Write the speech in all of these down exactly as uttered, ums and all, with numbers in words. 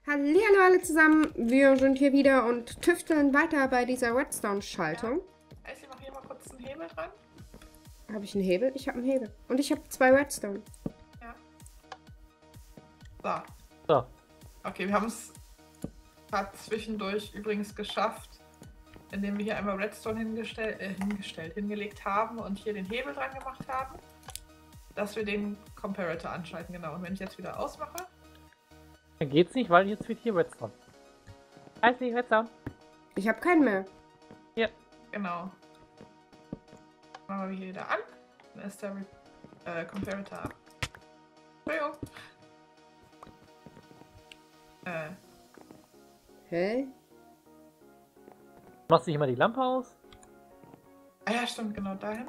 Hallihallo alle zusammen, wir sind hier wieder und tüfteln weiter bei dieser Redstone-Schaltung. Ja. Ich mach hier mal kurz einen Hebel dran. Habe ich einen Hebel? Ich habe einen Hebel. Und ich habe zwei Redstone. Ja. So. So. Okay, wir haben es gerade zwischendurch übrigens geschafft, indem wir hier einmal Redstone hingestellt, äh, hingestellt, hingelegt haben und hier den Hebel dran gemacht haben, dass wir den Comparator anschalten. Genau. Und wenn ich jetzt wieder ausmache, Dann geht's nicht, weil jetzt wird hier Redstone. Heißt nicht Redstone. Ich habe keinen mehr. genau. Machen wir hier wieder an. Dann ist der äh, Comparator an. Entschuldigung. Äh, Hä? Machst du nicht mal die Lampe aus? ah ja, stimmt, genau dahin.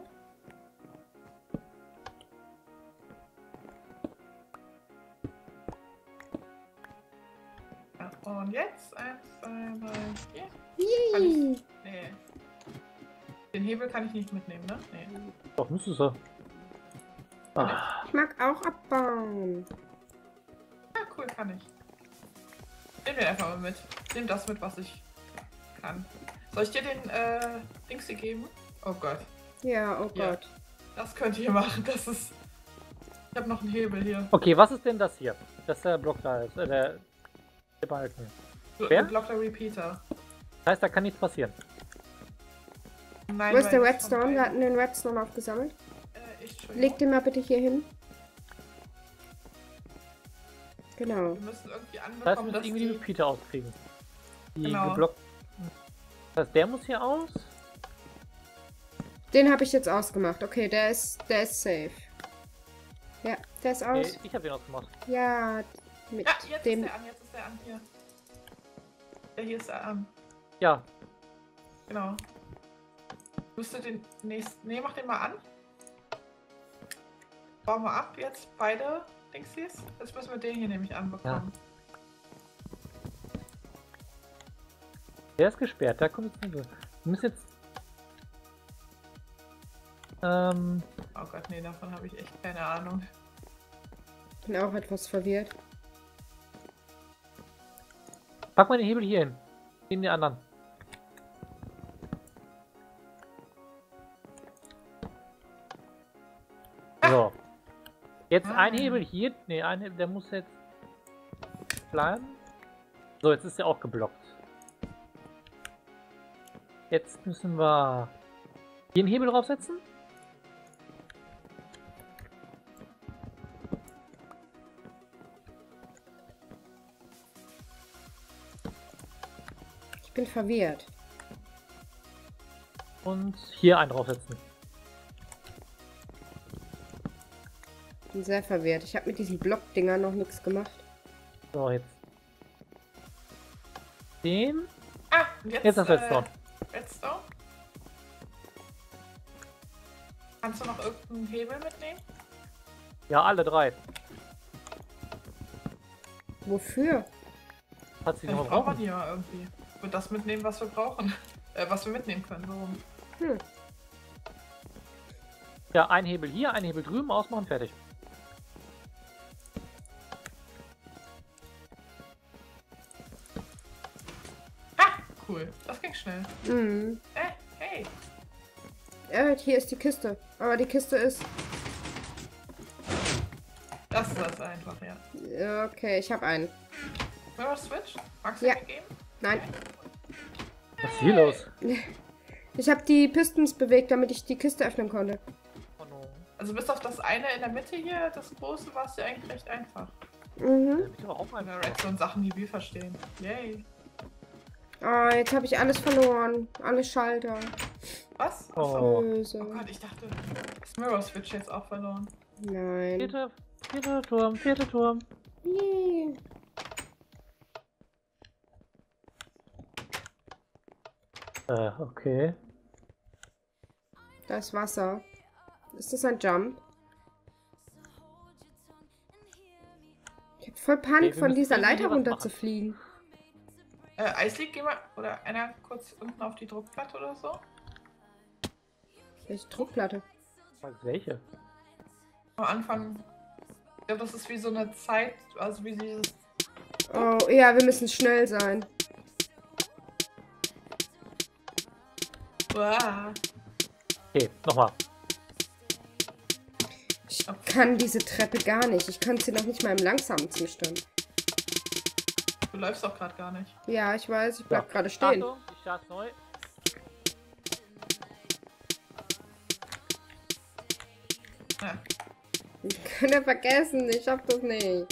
Ja, und jetzt eins, zwei, drei, vier. Kann ich, Yay. nee. Den Hebel kann ich nicht mitnehmen, ne? Nee. Doch, müsstest du. Ah, Ich mag auch abbauen. Ja, cool, kann ich. Nehm den einfach mal mit. Nimm das mit, was ich kann. Soll ich dir den äh, Dings hier geben? Oh Gott. Ja, oh Ja. Gott. Das könnt ihr machen. Das ist. Ich habe noch einen Hebel hier. okay, was ist denn das hier? Dass der Block da ist, äh, der, der Balken. Wer? Block der Repeater. Das heißt, da kann nichts passieren. Nein, Wo ist weil der das von Redstone? Wir beiden- hatten den Redstone aufgesammelt. Äh, ich, Entschuldigung. Leg den mal bitte hier hin. Genau. Wir müssen irgendwie Das heißt, wir anbekommen, müssen dass irgendwie die die... Repeater auskriegen. Die Genau. geblockten. Das heißt, der muss hier aus. Den habe ich jetzt ausgemacht. Okay, der ist, der ist safe. Ja, der ist Nee, aus. ich habe den ausgemacht. Ja, mit Ja, jetzt dem. ist der an, jetzt ist der an hier. Der hier ist der an. Ja, Genau. Müsste den nächsten. Ne, mach den mal an. Bauen wir ab jetzt beide Dingsies. Jetzt müssen wir den hier nämlich anbekommen. der ist gesperrt. Da kommt jetzt nicht so. Wir müssen jetzt. Ähm. Oh Gott, nee, davon habe ich echt keine Ahnung. Bin auch etwas verwirrt. Pack mal den Hebel hier hin. Neben den anderen. So. Jetzt Ah. ein Hebel hier. Ne, ein Hebel, der muss jetzt bleiben. So, jetzt ist er auch geblockt. Jetzt müssen wir hier einen Hebel draufsetzen. Ich bin verwirrt. Und hier einen draufsetzen. Bin sehr verwirrt. Ich habe mit diesen Blockdingern noch nichts gemacht. So, jetzt. Den. Ah, und jetzt, Jetzt das Redstone. Äh, Redstone. Kannst du noch irgendeinen Hebel mitnehmen? Ja, alle drei. Wofür? Hat sie noch Vielleicht braucht man brauchen. die ja irgendwie. Ich würde das mitnehmen, was wir brauchen. Äh, was wir mitnehmen können. Warum? Hm. Ja, ein Hebel hier, ein Hebel drüben, ausmachen, fertig. Ah, cool. Das ging schnell. Mhm. Äh, hey. Äh, hier ist die Kiste. Aber die Kiste ist. Das ist das einfach, ja. Okay, ich habe einen. Mirror Switch? Magst du Ja. mir geben? Nein. Was ist hier los? Ich habe die Pistons bewegt, damit ich die Kiste öffnen konnte. Oh no. Also bis auf das eine in der Mitte hier, das große, war es ja eigentlich recht einfach. Mhm. Ich aber auch Oder einfach. Redstone Sachen, die wir verstehen. Yay. Oh, jetzt habe ich alles verloren. Alle Schalter. Was? Oh. Achso. Oh Böse. Gott, ich dachte, das Mirror Switch jetzt auch verloren. Nein. Vierter, vierter Turm, vierter Turm. Yeah. Äh, okay. Da ist Wasser. Ist das ein Jump? Ich hab voll Panik, Okay, wir von müssen dieser irgendwie Leiter was runter machen. zu fliegen. Äh, Eisleak, geh mal, oder einer kurz unten auf die Druckplatte oder so. Welche Druckplatte? Was, welche? Am Anfang, ich glaube, das ist wie so eine Zeit, also wie dieses Oh, ja, wir müssen schnell sein. Uah. Okay, nochmal. Ich kann diese Treppe gar nicht. Ich kann sie noch nicht mal im langsamen Zustand. Du läufst doch gerade gar nicht. Ja, ich weiß, ich bleib Ja. gerade stehen. Achtung, ich starte neu. Ja. Könnt ihr vergessen, ich hab das nicht.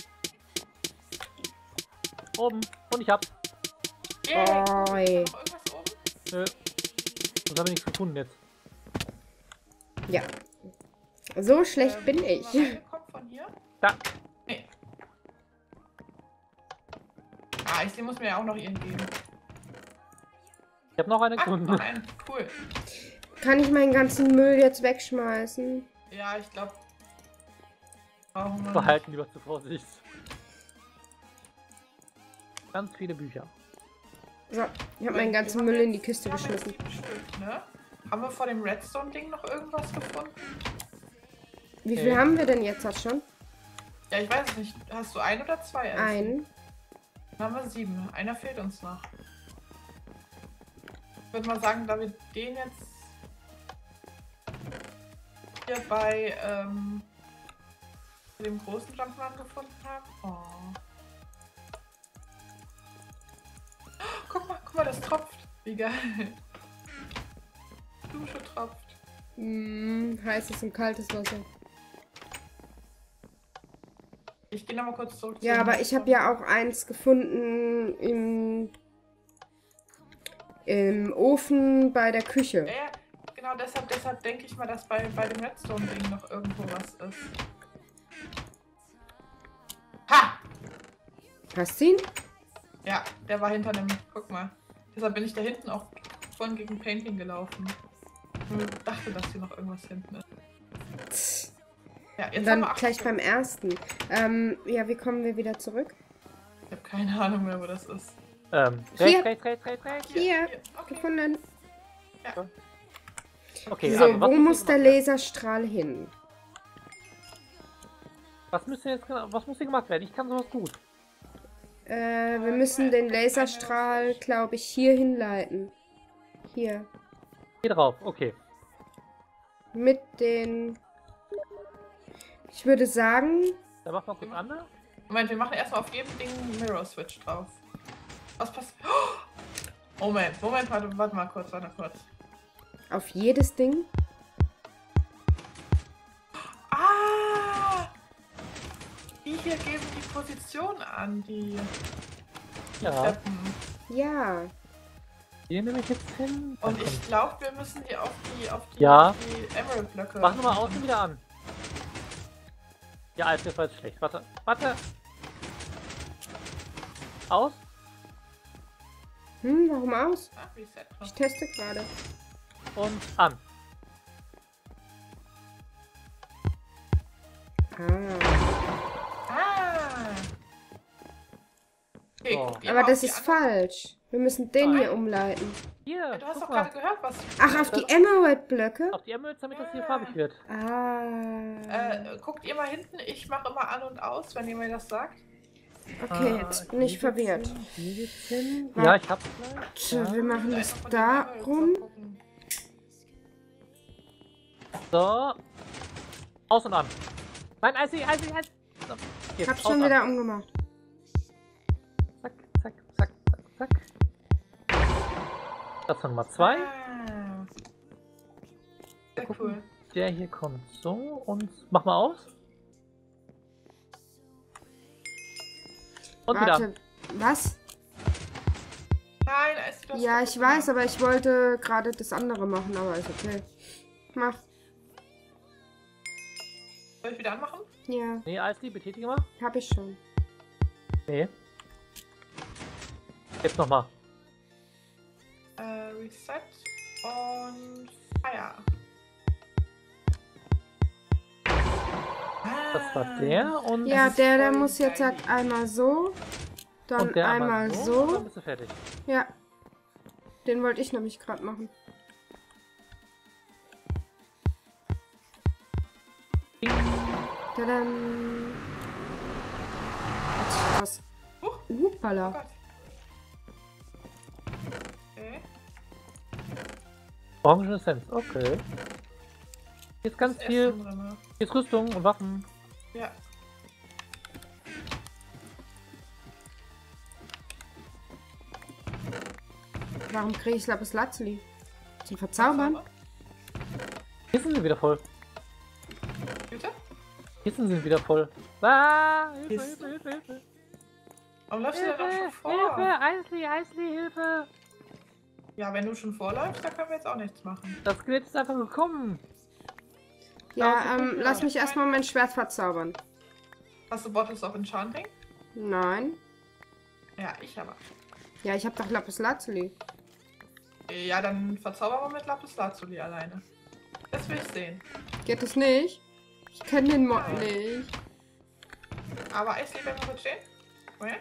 Oben. Und ich hab's. Yeah. Oi. Ist da noch irgendwas oben? Nö. Und habe ich nichts gefunden jetzt. Ja. So schlecht Äh, bin bist du ich. mal reingekommen von hier? Da. Nee. Ah, ich muss mir ja auch noch ihren geben. Ich habe noch eine Ah, gefunden. noch einen. Cool. Kann ich meinen ganzen Müll jetzt wegschmeißen? Ja, ich glaube. Brauchen wir Behalten lieber zur Vorsicht. Ganz viele Bücher. So, ich habe meinen ganzen Müll in die Kiste geschmissen. Stück, ne? Haben wir vor dem Redstone-Ding noch irgendwas gefunden? Wie viel Okay. haben wir denn jetzt halt schon? Ja, ich weiß es nicht. Hast du ein oder zwei? Elsie? Ein. Dann haben wir sieben. Einer fehlt uns noch. Ich würde mal sagen, da wir den jetzt hier bei ähm, dem großen Jumpman gefunden haben. Oh. Guck mal, guck mal, das tropft. Wie geil. Dusche tropft. Hm, heißes und kaltes Wasser. Ich gehe nochmal kurz zurück. Ja, zum aber ich habe ja auch eins gefunden im, im Ofen bei der Küche. Ja, ja, genau deshalb, deshalb denke ich mal, dass bei, bei dem Redstone-Ding noch irgendwo was ist. Ha! Hast du ihn? Ja, der war hinter dem. Guck mal. Deshalb bin ich da hinten auch vorhin gegen Painting gelaufen. Ich dachte, dass hier noch irgendwas hinten ist. Ja, jetzt Und haben dann wir gleich acht beim ersten. Ähm, ja, wie kommen wir wieder zurück? Ich habe keine Ahnung mehr, wo das ist. Ähm, Hier. rechts, rechts, rechts, rechts, rechts. Hier, Okay. gefunden. Okay, So, also was wo müssen muss wir der gemacht werden? Laserstrahl hin? Was müsste jetzt genau, was muss hier gemacht werden? Ich kann sowas gut. Äh, wir müssen den Laserstrahl, glaube ich, hier hinleiten. Hier. Hier drauf, okay. Mit den... Ich würde sagen... Dann machen wir kurz an. Ne? Moment, wir machen erstmal auf jedem Ding einen Mirror Switch drauf. Was passiert? Oh, Moment, Moment, warte, warte mal kurz, warte kurz. Auf jedes Ding? Ah! Die hier geben die Position an, die Ja, Treppen. Ja. hier nehme ich jetzt hin. Dann Und ich kommt- glaube, wir müssen die auf die, auf die, Ja. auf die Emerald-Blöcke. Mach nochmal außen wieder an. Ja, Alter, das war jetzt schlecht. Warte, warte. Aus. Hm, warum aus? Ah, Reset. Ich teste gerade. Und an. Ah. Ah! Okay, So. guck ihr Aber mal das auf die ist andere- falsch. Wir müssen den Nein. hier umleiten. Hier, Ja, du hast guck doch mal. gerade gehört, was. Ach, auf die Emerald-Blöcke? Auf die Emeralds, damit das hier farbig wird. Ah. Äh, guckt ihr mal hinten, ich mache immer an und aus, wenn ihr mir das sagt. Okay, Ah, jetzt bin ich hier verwirrt. geht's hin, hier geht's hin. Warte. Ja, ich hab's gleich. Tja, Ja. wir machen Einfach das von den da Emeralds rum. mal gucken. So. Aus und an. Nein, Eisi, Eisi, Eisi. So. Jetzt, Hab aus schon an. wieder umgemacht. Zack, zack, zack, zack, zack. Das war Nummer zwei. Ah. Sehr gucken. cool. Der hier kommt so und mach mal aus. Und wieder. Warte, was? Nein, es du hast Ja, kaputt ich weiß, gemacht. aber ich wollte gerade das andere machen, aber ist okay. Mach. Soll ich wieder anmachen? Ja, Nee, Eisli, betätige mal. hab ich schon. Nee. Jetzt nochmal. Äh, Reset und Fire. Das war der und, Ja, ist der, der voll muss jetzt geil. halt einmal so, dann und der einmal und dann so. bist du fertig. Ja, den wollte ich nämlich gerade machen. Ding. Tadam. Was? Huch. Hoppala. Gott. Okay. Orange Essenz, okay. Hier ist ganz Das viel. Essen drin. Hier ist Rüstung und Waffen. Ja. Warum kriege ich Lapis Lazuli? Zum Verzaubern? Hier sind sie wieder voll. Bitte? Hier sind sie wieder voll. Ah, Hilfe, Kisten? Hilfe, Hilfe, Hilfe. Warum läufst du denn auch schon Hilfe, vor? Hilfe, Eisli, Eisli, Hilfe. Ja, wenn du schon vorläufst, dann können wir jetzt auch nichts machen. Das Skelett ist einfach gekommen. Ja, ähm, lass mich erstmal mein Schwert verzaubern. Hast du Bottles of Enchanting? Nein. Ja, ich aber. Ja, ich habe doch Lapis Lazuli. Ja, dann verzaubern wir mit Lapis Lazuli alleine. Das will ich sehen. Geht das nicht? Ich kenne den Mod nicht. Aber Eisli, wenn wir stehen? Okay.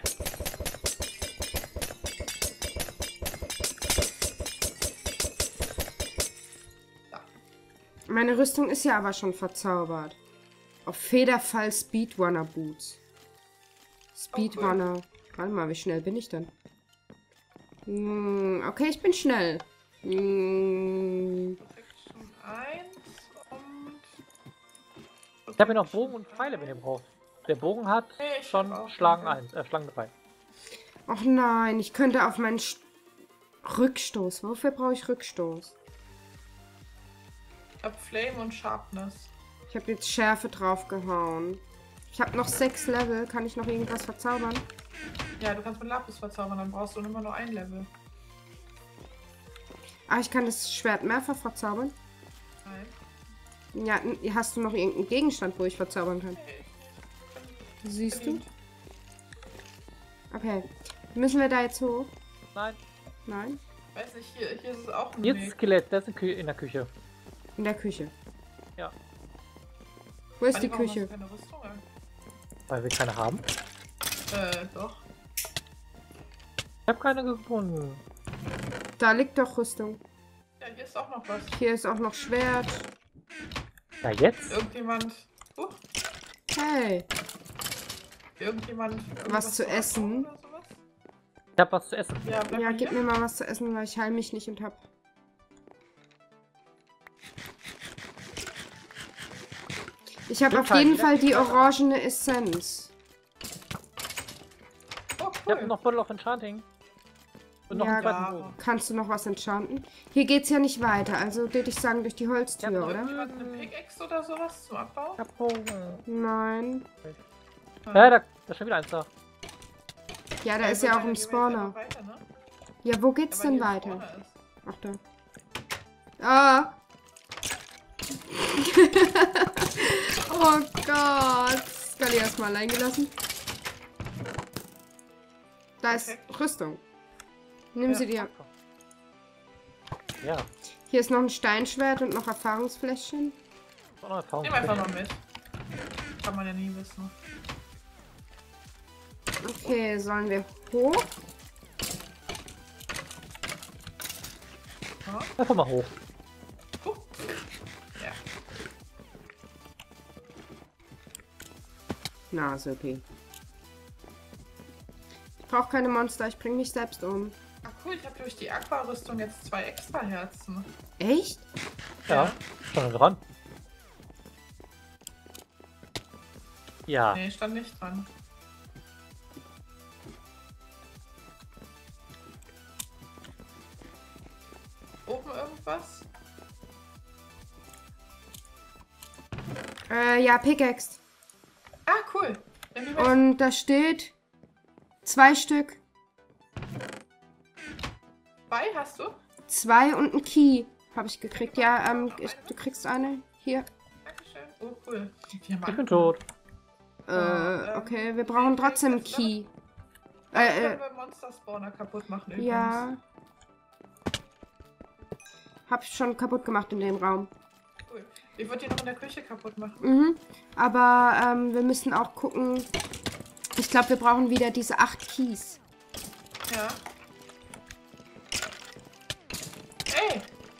Meine Rüstung ist ja aber schon verzaubert. Auf Federfall Speedrunner Boots. Speedrunner. Warte mal, wie schnell bin ich denn? Hm, okay, ich bin schnell. Hm, Protection eins und... Ich habe hier noch Bogen und Pfeile, wenn ihr braucht. Der Bogen hat Nee, ich schon hab auch Schlagen Bogen. eins, äh, Schlangen drei. ach nein, ich könnte auf meinen St Rückstoß. Wofür brauche ich Rückstoß? Ich hab Flame und Sharpness. Ich habe jetzt Schärfe draufgehauen. Ich habe noch sechs Level. Kann ich noch irgendwas verzaubern? Ja, du kannst mit Lapis verzaubern, dann brauchst du immer nur ein Level. Ah, ich kann das Schwert mehrfach verzaubern. Nein. Ja, n- hast du noch irgendeinen Gegenstand, wo ich verzaubern kann? Siehst du? Verdient. Okay. Müssen wir da jetzt hoch? Nein. Nein? Weiß nicht, hier, hier ist es auch ein Jetzt Weg. Skelett, das ist in Kü- in der Küche. In der Küche. Ja. Wo ist Manni, die warum hast Küche? du keine Rüstung an? Weil wir keine haben. Äh, doch. Ich habe keine gefunden. Da liegt doch Rüstung. Ja, hier ist auch noch was. Hier ist auch noch Schwert. Na jetzt? Irgendjemand... Uh, Hey. irgendjemand... Was zu irgendwas essen? oder sowas? Ich habe was zu essen. Ja, bleib Ja, mal gib hier. mir mal was zu essen, weil ich heil mich nicht und hab. Ich habe auf Total, jeden jeder Fall die kriegt was. orangene Essenz. Oh, Ich habe cool. noch Bottle of Enchanting. Und noch Ja, einen zweiten ja. Bogen. Kannst du noch was enchanten? Hier geht's ja nicht weiter, also würde ich sagen durch die Ja, Holztür, aber oder? Irgendjemand eine Pickaxe oder sowas zum Abbau? Ich hab Bogen. Nein. Ja, da, da ist schon wieder eins da. Ja, da ist ja auch ein Spawner. Weiter, ne? Ja, wo geht's Ja, weil denn hier ein weiter? Spawner ist. Ach da. Ah! Oh Gott! Scully erstmal allein gelassen. Da ist Perfekt. Rüstung. Nimm Ja. sie dir. Ja. Hier ist noch ein Steinschwert und noch Erfahrungsfläschchen. Ist auch noch Erfahrung. Nimm einfach mal mit. Kann man ja nie wissen. Okay, sollen wir hoch? Ja. Einfach mal hoch. Uh. Ja. Na, ist okay. Ich brauche keine Monster, ich bringe mich selbst um. Ach cool, ich habe durch die Aquarüstung jetzt zwei extra Herzen. Echt? Ja. Schon dran. Ja. Nee, stand nicht dran. Oben irgendwas? Äh, ja, Pickaxe. Ah, cool. Nimm die mit. Und da steht zwei Stück. Zwei hast du? Zwei und ein Key habe ich gekriegt. Ja, ähm, ich, du kriegst eine. Hier. Dankeschön. Oh, cool. Die Ich bin tot. Äh, okay, wir brauchen trotzdem einen Key. Äh, Äh, können äh, wir Monster Spawner kaputt machen übrigens. ja. Hab ich schon kaputt gemacht in dem Raum. Cool. Ich würde die noch in der Küche kaputt machen. Mhm. Aber ähm, wir müssen auch gucken. Ich glaube, wir brauchen wieder diese acht Keys. Ja. Ey!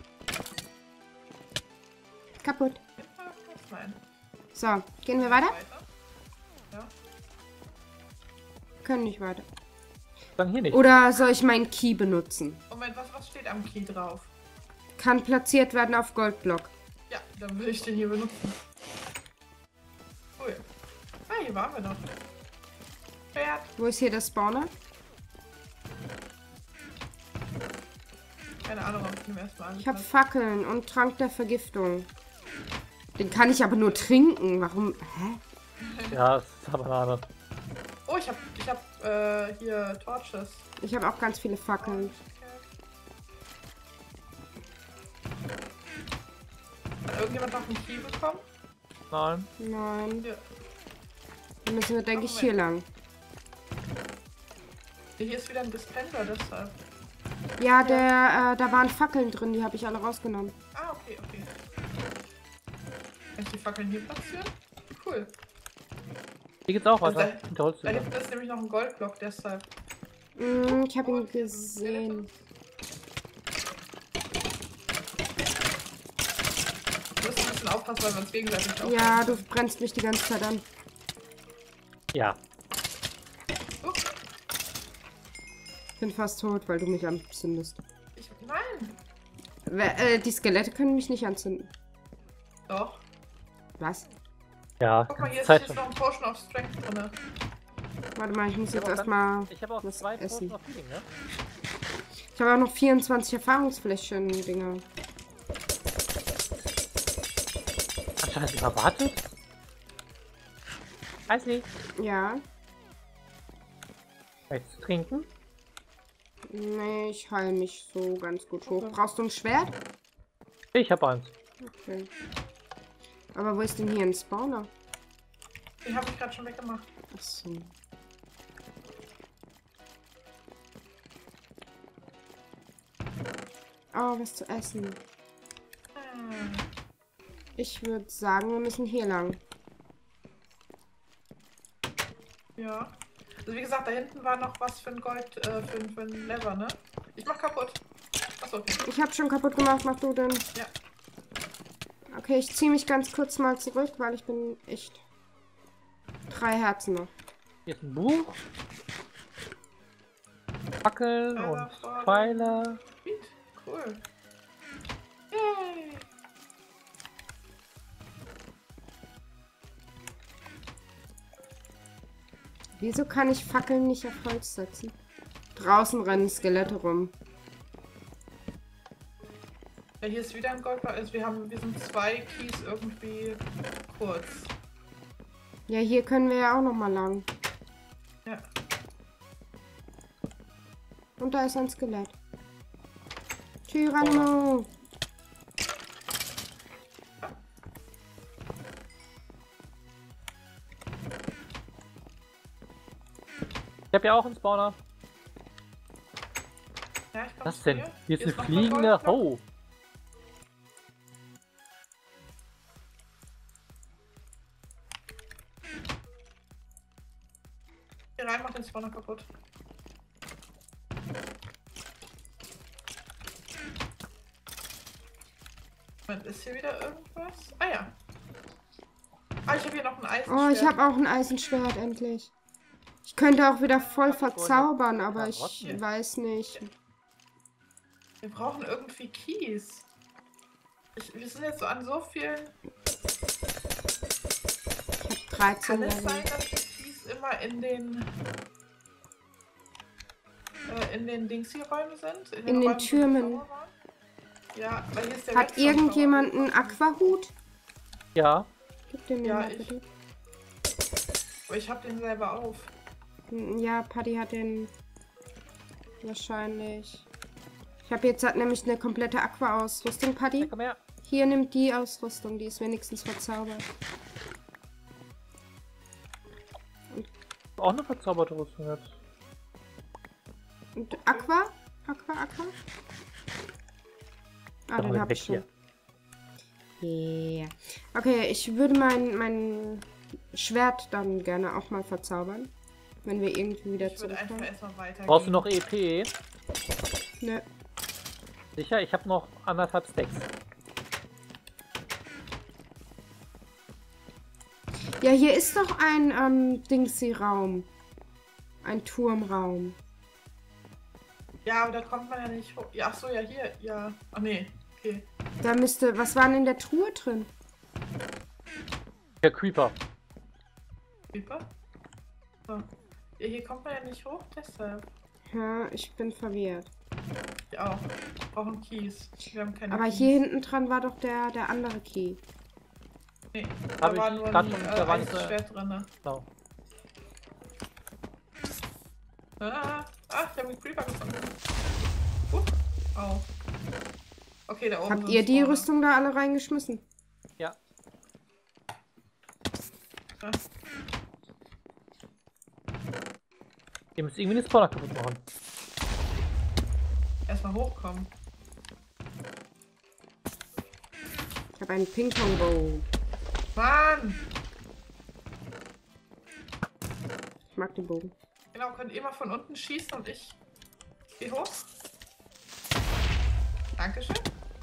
Kaputt. Nein. So, gehen wir weiter? Ja. Können nicht weiter. Dann hier nicht. Oder soll ich meinen Key benutzen? Moment, was, was steht am Key drauf? Kann platziert werden auf Goldblock. Ja, dann würde ich den hier benutzen. Cool. Ah, hier waren wir noch. Pferd. Wo ist hier der Spawner? Keine Ahnung, ob ich den erstmal an. Ich habe Fackeln und Trank der Vergiftung. Den kann ich aber nur trinken. Warum? Hä? Ja, das ist aber Banane. Oh, ich hab, ich hab äh, hier Torches. Ich habe auch ganz viele Fackeln. Hat irgendjemand noch einen Key bekommen? Nein. Nein. Hier. Dann müssen wir, denke ich, Moment. hier lang. Hier ist wieder ein Dispenser, deshalb. Ja, der, äh, da waren Fackeln drin, die habe ich alle rausgenommen. Ah, okay, okay. Kann ich die Fackeln hier platzieren? Cool. Hier geht's auch Also weiter. da, Mit der da Holztür. hinten ist nämlich noch ein Goldblock, deshalb. Mm, ich habe ihn Und hier ist ein gesehen. Wir müssen ein bisschen aufpassen, weil wir uns gegenseitig aufpassen. Ja, du brennst mich die ganze Zeit an. Ja. Uh, Ich bin fast tot, weil du mich anzündest. ich, nein! Wer- Äh, die Skelette können mich nicht anzünden. Doch. Was? Ja, Guck mal, hier ganze ist Zeit jetzt schon. noch ein Potion of Strength drin. Warte mal, ich muss Ich jetzt habe auch, erstmal ganz- ich hab auch was zwei essen. Potion of Healing, ne? Ich habe auch noch vierundzwanzig Erfahrungsflächen, Dinger. Ach, scheiße, verwartet? Weiß nicht. Ja. Möchtest du trinken? Nee, ich heile mich so ganz gut hoch. Okay. Brauchst du ein Schwert? Ich hab eins. Okay. Aber wo ist denn hier ein Spawner? Den habe ich gerade schon weggemacht. Achso. Oh, was zu essen. Hm. Ich würde sagen, wir müssen hier lang. Ja. Also wie gesagt, da hinten war noch was für ein Gold, äh, für, ein- für ein Lever, ne? Ich mach kaputt. Achso, okay. Ich habe schon kaputt gemacht, mach du denn? Ja. Okay, ich ziehe mich ganz kurz mal zurück, weil ich bin echt... Drei Herzen noch. Hier ist ein Buch. Fackeln Pfeile und vorne. Pfeile. Sweet. Cool. Yay. Wieso kann ich Fackeln nicht auf Holz setzen? Draußen rennen Skelette rum. Ja, hier ist wieder ein Goldblock. Also wir haben, wir sind zwei Keys irgendwie kurz. Ja, hier können wir ja auch noch mal lang. Ja. Und da ist ein Skelett. Tyranno! Ich hab ja auch einen Spawner. Ja, ich komm Was zu denn? dir. Hier ist eine noch mal fliegende. Goldblock. Oh. Hier rein, mach den Spawner kaputt. Moment, ist hier wieder irgendwas? Ah ja. Ah, ich habe hier noch ein Eisenschwert. Oh, ich habe auch ein Eisenschwert, endlich. Ich könnte auch wieder voll verzaubern, aber ich Karotten. weiß nicht. Wir brauchen irgendwie Keys. Ich, wir sind jetzt so an so vielen... Ich habe dreizehn Kann es Level. sein, dass die Keys immer in den... Äh, in den Dings-Räumen sind? In den Räumen, wo die Türmen. Tower waren? Ja, weil hier ist der Hat Redstone irgendjemand Tower. einen Aquahut? Ja. Gib den mir Ja, mal ich. bitte. Aber ich hab den selber auf. Hm, Ja, Paddy hat den wahrscheinlich. Ich habe jetzt halt nämlich eine komplette Aqua-Ausrüstung, Paddy. Komm her. Hier, nimm die Ausrüstung, die ist wenigstens verzaubert. Auch eine verzauberte Rüstung jetzt. Und Aqua? Aqua, Aqua? Ah, Doch, den hab weg ich schon. hier. Yeah. Okay, ich würde mein, mein Schwert dann gerne auch mal verzaubern. Wenn wir irgendwie wieder Ich würde einfach zurückkommen. erstmal weitergehen. Brauchst du noch E P? Nö. Sicher? Ich habe noch anderthalb Stacks. Ja, hier ist doch ein ähm, Dingsy-Raum. Ein Turmraum. Ja, aber da kommt man ja nicht hoch. Ja, ach so, ja, hier. Ja. Ach nee. Okay. Da müsste... Was war denn in der Truhe drin? Der Creeper. Creeper? So. Ja, hier kommt man ja nicht hoch, deshalb. Ja, ich bin verwirrt. Ich auch. Ich brauche einen Kies. Wir haben keine Aber Keys. hier hinten dran war doch der, der andere Key. Nee, Hab da ich war nur grad ein schon- äh, da war nicht so- Eisschwert drin. Genau. Ah, ah, ich habe einen Creeper gefunden. Uh, oh. Okay, da oben Habt sind ihr die Spawner. Rüstung da alle reingeschmissen? Ja. Ja. Ihr müsst irgendwie den Spawner kaputt machen. Erstmal hochkommen. Ich habe einen Ping-Pong-Bow. Mann! Ich mag den Bogen. Genau, könnt ihr mal von unten schießen und ich geh hoch. Dankeschön.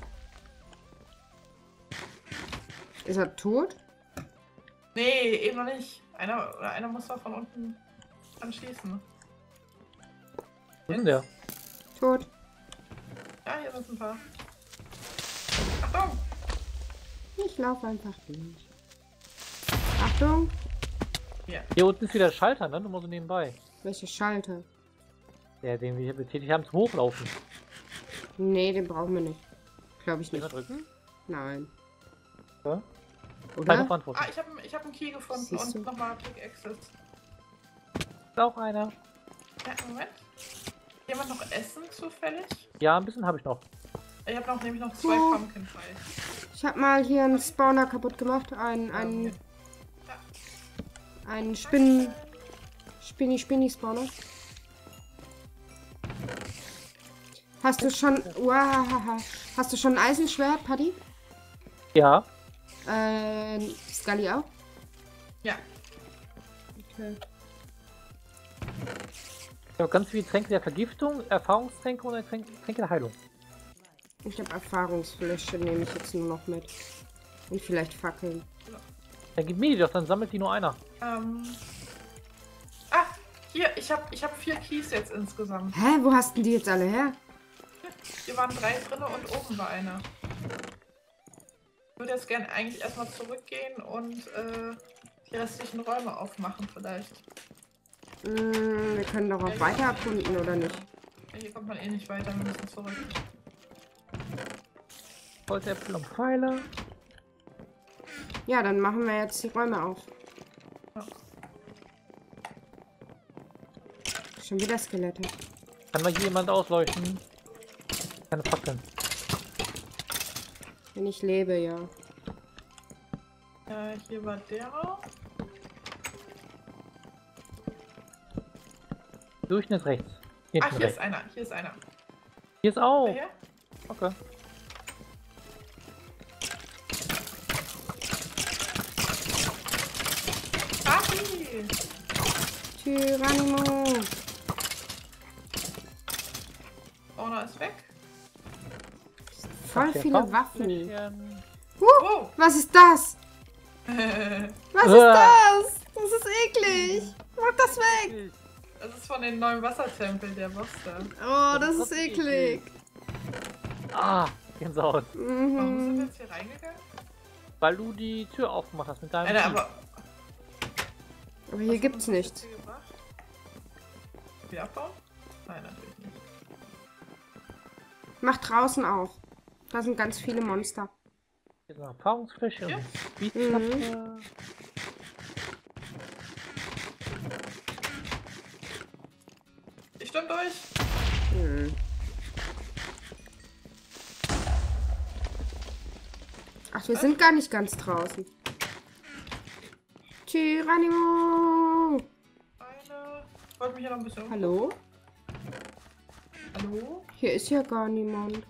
Ist er tot? Nee, eben noch nicht. Einer oder einer muss doch von unten anschießen. Wo ist denn der? Tot. Ja, hier sind ein paar. Achtung! Ich laufe einfach durch. Achtung. Hier unten ist wieder der Schalter, ne? Nur mal so nebenbei. Welcher Schalter? Der, den wir hier betätigt haben, zum Hochlaufen. Nee, den brauchen wir nicht. Glaube ich Nicht nicht. mehr drücken? Nein. Ja. Keine Oder? Verantwortung. Ah, ich habe ich hab einen Key gefunden Siehst du? und nochmal Pickaxes. Ist auch einer. Ja, Moment. Jemand noch Essen zufällig? Ja, ein bisschen habe ich noch. Ich habe noch nämlich noch zwei Oh. Pumpkin Pie. Ich habe mal hier einen Spawner kaputt gemacht. Einen, einen, Okay. einen Spinnen... Spinni, Spinni Spawner. Hast du schon... Uahaha. Hast du schon ein Eisenschwert, Paddy? Ja. Äh, Scully auch? Ja. Okay. Ich habe ganz viele Tränke der Vergiftung, Erfahrungstränke und Tränke, Tränke der Heilung. Ich habe Erfahrungsfläche, nehme ich jetzt nur noch mit. Und vielleicht Fackeln. Dann gib mir die doch, dann sammelt die nur einer. Ähm. Ah, hier, ich habe ich hab vier Keys jetzt insgesamt. Hä, wo hast denn die jetzt alle her? Hier waren drei drin und oben war einer. Ich würde jetzt gerne eigentlich erstmal zurückgehen und äh, die restlichen Räume aufmachen vielleicht. Hm, wir können doch auch weiter erkunden, oder nicht? Ja, hier kommt man eh nicht weiter, wir müssen zurück. Holzäpfel und Pfeile. Ja, dann machen wir jetzt die Räume auf. Ja. Schon wieder Skelette. Kann mal hier jemand ausleuchten? Keine Fackeln. Wenn ich lebe, ja. Äh, hier war der. Durchschnitt rechts. Ah, Hinten hier rechts. ist einer, hier ist einer. Hier ist auch. Wer hier? Okay. Papi! Tyrannimo. Owner ist weg. Voll Okay, viele komm. Waffen. Bisschen- Uh, Oh! was ist das? Was ist Uah. das? Das ist eklig. Mach das weg. Das ist von den neuen Wassertempel, der Boss da. Oh, das Das ist ist eklig. Ah, Gänsehaut. Warum sind wir Mhm. jetzt hier reingegangen? Weil du die Tür aufgemacht hast mit deinem Alter, Key. aber. Aber hier gibt's nichts. Wieder abbauen? Nein, natürlich nicht. Mach draußen auf. Da sind ganz viele Monster. Hier ist eine Erfahrungsfläche Ja. und Speedknappe. Mhm. Ich stimme durch. Hm. Ach, wir sind gar nicht ganz draußen. Tyrannimo. Eine. Ich wollte mich hier noch ein bisschen. Hallo? Hallo? Hier ist ja gar niemand.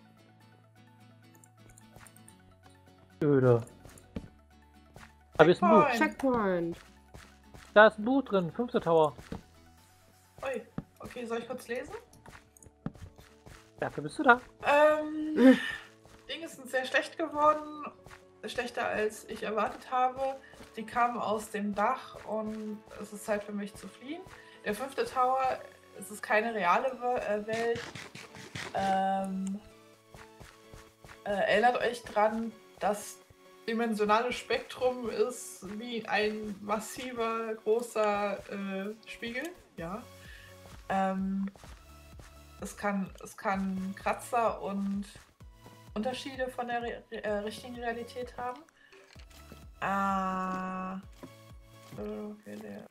Öde. Da ist ein Buch. Checkpoint. Checkpoint. Da ist ein Buch drin. Fünfte Tower. Ui. Okay, soll ich kurz lesen? Dafür bist du da. Ähm. Dinge sind sehr schlecht geworden. Schlechter als ich erwartet habe. Die kamen aus dem Dach und es ist Zeit für mich zu fliehen. Der fünfte Tower, es ist keine reale We- äh, Welt. Ähm, äh, erinnert euch dran, das dimensionale Spektrum ist wie ein massiver, großer äh, Spiegel. Ja. Ähm, es, kann, es kann Kratzer und Unterschiede von der Re äh, richtigen Realität haben. Ah. Okay, der.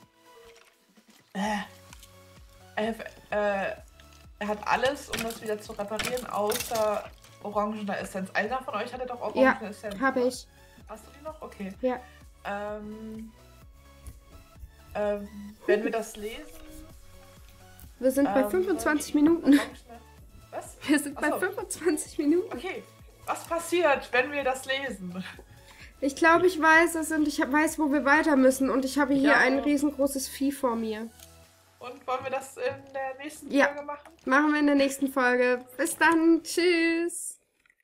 Äh. Er, äh, er hat alles, um das wieder zu reparieren, außer orangener Essenz. Einer von euch hatte doch orangene Ja, Essenz. habe ich. Hast du die noch? Okay. Ja. Ähm, ähm, wenn wir das lesen. Wir sind bei ähm, fünfundzwanzig Minuten. orangene- Was? Wir sind bei Achso. fünfundzwanzig Minuten. Okay. Was passiert, wenn wir das lesen? Ich glaube, ich weiß es und ich hab- weiß, wo wir weiter müssen. Und ich habe hier Ja. ein riesengroßes Vieh vor mir. Und wollen wir das in der nächsten Ja. Folge machen? Machen wir in der nächsten Folge. Bis dann. Tschüss.